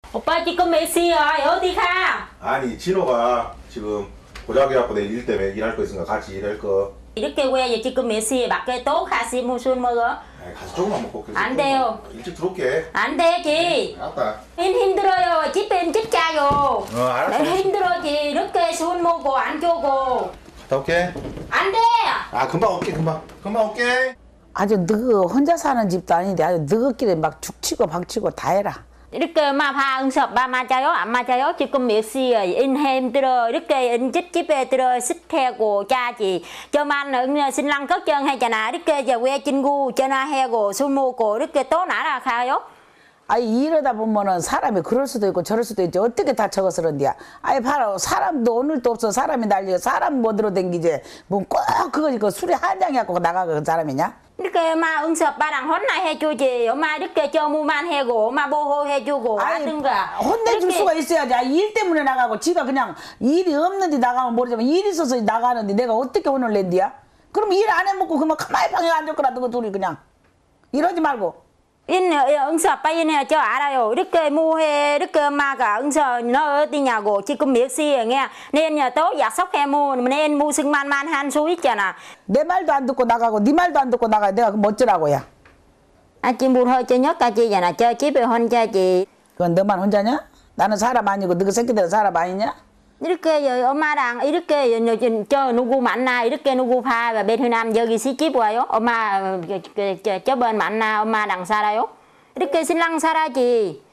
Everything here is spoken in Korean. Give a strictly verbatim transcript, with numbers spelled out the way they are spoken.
오빠 지금 몇 시야? 어디 가? 아니 진호가 지금 고작해갖고 내 일 때문에 일할 거 있으니까 같이 일할 거. 이렇게 왜 지금 몇 시에 밖에 또 가시 무슨 먹어? 아이, 가서 조금만 먹고. 안 돼요. 일찍 들어올게. 안 되지. 알았다. 힘 힘들어요. 집엔 집자요. 어 알았어. 힘들어지. 이렇게 술 먹고 안 주고. 갔다 올게. 안 돼. 아 금방 올게 금방. 금방 올게. 아주 너 혼자 사는 집도 아닌데 아주 너끼리 막 죽치고 박치고 다 해라. 이렇게 마 봐, 응섭 마 맞아요? 안 맞아요? 지금 몇 시야? 인해 힘들어. 이렇게 인집 집에 들어 식하고 자지. 저만 응 신랑 걱정하잖아. 이렇게 이제 왜 친구 전화하고 술 먹고 이렇게 또 날아가요? 아니 이러다 보면은 사람이 그럴 수도 있고 저럴 수도 있지. 어떻게 다 적어서 그런디야. 아니 봐라 사람도 오늘도 없어. 사람이 난리야. 사람 뭐 들어댕기지. 뭐 꼭 그거 이거 술에 한 장이 갖고 나가고 그 사람이냐? 이렇게 엄마 응섭 빠랑 혼나해주지. 엄마 이렇게 저무만 해고 엄마 보호해주고 하든가. 혼내줄 이렇게 수가 있어야지. 아, 일 때문에 나가고 지가 그냥 일이 없는데 나가면 모르지만 일이 있어서 나가는데 내가 어떻게 혼을 낸디야? 그럼 일 안 해먹고 그만 가만히 방에 앉았거라 그 둘이 그냥. 이러지 말고. 인 응섭 빠이네 저 알아요. 이렇게 뭐해 이렇게 엄마가 응섭 너 어디냐고 지금 몇 시에 nghe nên 또 약속해 뭐 nên 무슨 말만 한 수 있잖아. 내 말도 안 듣고 나가고 네 말도 안 듣고 나가 내가 그럼 어쩌라고야. 아직 뭘 허저 녁까지잖아. 저 집에 혼자지. 그건 너만 혼자냐? 나는 사람 아니고 너그 새끼들은 사람 아니냐? 이렇게 엄마랑 이렇게 저 누구 만나 이렇게 누구 봐 베트남 여기 시집 와요. 엄마 저번 만나 엄마랑 살아요. 이렇게 신랑 살아지.